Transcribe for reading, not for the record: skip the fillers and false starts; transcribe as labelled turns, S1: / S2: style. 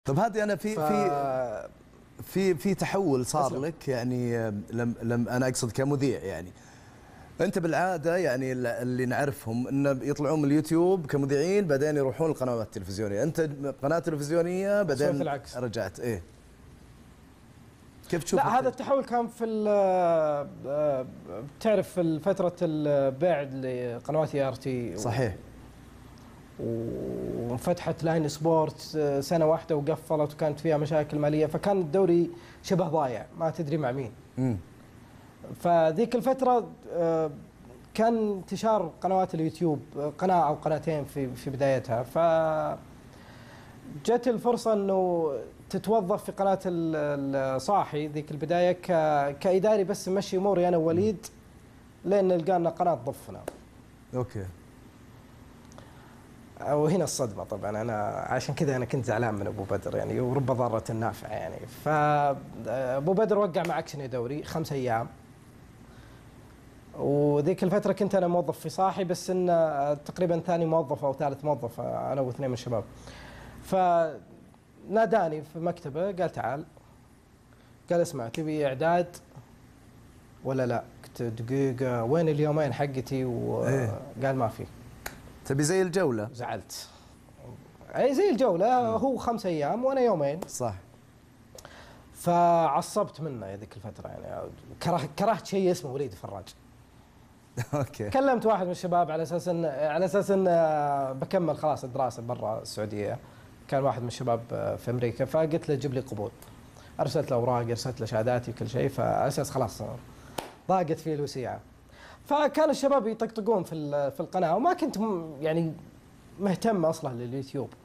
S1: طب هذه انا في تحول صار لك يعني، لم انا اقصد كمذيع يعني. انت بالعاده يعني اللي نعرفهم انه يطلعون من اليوتيوب كمذيعين بعدين يروحون القنوات التلفزيونيه، انت قناه تلفزيونيه بعدين
S2: العكس.
S1: رجعت ايه؟ كيف تشوف؟
S2: لا هذا التحول كان في بتعرف في فتره البيع لقنوات ار تي.
S1: صحيح.
S2: وفتحت لاين سبورت سنه واحده وقفلت وكانت فيها مشاكل ماليه، فكان الدوري شبه ضايع ما تدري مع مين. فذيك الفتره كان انتشار قنوات اليوتيوب، قناه او قناتين في بدايتها، ف جت الفرصه انه تتوظف في قناه الصاحي ذيك البدايه كاداري بس نمشي اموري انا ووليد لين لقينا قناه تضفنا.
S1: اوكي.
S2: وهنا الصدمه طبعا، انا عشان كذا انا كنت زعلان من ابو بدر يعني، ورب ضاره نافعه يعني. فابو بدر وقع مع اكشن يا دوري 5 ايام، وذيك الفتره كنت انا موظف في صاحي، بس ان تقريبا ثاني موظف او ثالث موظف انا واثنين من الشباب. فناداني في مكتبه قال تعال، قال اسمع تبي اعداد ولا لا؟ قلت دقيقه وين اليومين حقتي؟ وقال ما في.
S1: تبي زي الجوله؟
S2: زعلت. اي زي الجوله، هو 5 ايام وانا يومين.
S1: صح.
S2: فعصبت منه ذيك الفتره يعني، كرهت شيء اسمه وليد فراج.
S1: اوكي.
S2: كلمت واحد من الشباب على اساس ان بكمل خلاص الدراسه برا السعوديه، كان واحد من الشباب في امريكا، فقلت له جيب لي قبول. ارسلت له اوراق، ارسلت له شهاداتي وكل شيء، فاساس خلاص ضاقت فيه الوسيعه. فكان الشباب يطقطقون في القناه، وما كنت يعني مهتم اصلا لليوتيوب.